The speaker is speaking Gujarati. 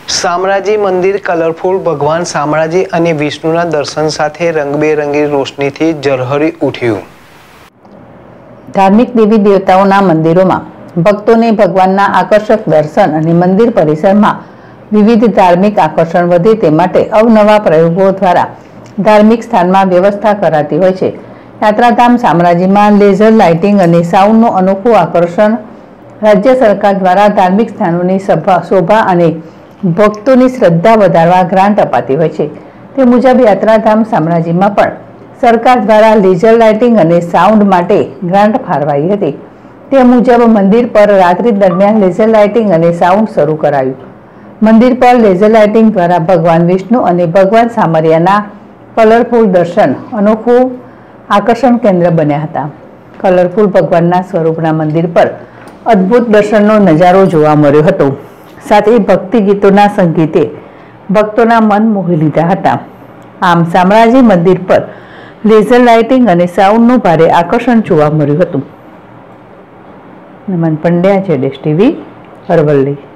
શામળાજી મંદિર કલરફુલ ભગવાન શામળાજી અને વિષ્ણુના દર્શન સાથે રંગબેરંગી રોશનીથી ઝળહળી ઉઠ્યું। ધાર્મિક દેવી દેવતાઓના મંદિરોમાં ભક્તોને ભગવાનના આકર્ષક દર્શન અને મંદિર પરિસરમાં વિવિધ ધાર્મિક આકર્ષણ વધે તે માટે અવનવા પ્રયોગો દ્વારા ધાર્મિક સ્થાનમાં વ્યવસ્થા કરાતી હોય છે। યાત્રાધામ શામળાજીમાં લેઝર લાઇટિંગ અને સાઉન્ડનું અનોખું આકર્ષણ રાજ્ય સરકાર દ્વારા ધાર્મિક સ્થાનોની શોભા અને ભક્તોની શ્રદ્ધા વધારવા ગ્રાન્ટ અપાતી હોય છે। તે મુજબ યાત્રાધામ શામળાજીમાં પણ સરકાર દ્વારા લેઝર લાઇટિંગ અને સાઉન્ડ માટે ગ્રાન્ટ ફાળવાઈ હતી। તે મુજબ મંદિર પર રાત્રિ દરમિયાન લેઝર લાઇટિંગ અને સાઉન્ડ શરૂ કરાયું। મંદિર પર લેઝર લાઇટિંગ દ્વારા ભગવાન વિષ્ણુ અને ભગવાન શામળિયાના કલરફુલ દર્શન અનોખું આકર્ષણ કેન્દ્ર બન્યા હતા। કલરફુલ ભગવાનના સ્વરૂપના મંદિર પર અદ્ભુત દર્શનનો નજારો જોવા મળ્યો હતો। સાથે ભક્તિ ગીતોના સંગીતે ભક્તોના મન મોહી લીધા હતા। આમ શામળાજી મંદિર પર લેઝર લાઇટિંગ અને સાઉન્ડનું ભારે આકર્ષણ જોવા મળ્યું હતું। નમન પંડ્યા, ZSTV, અરવલ્લી।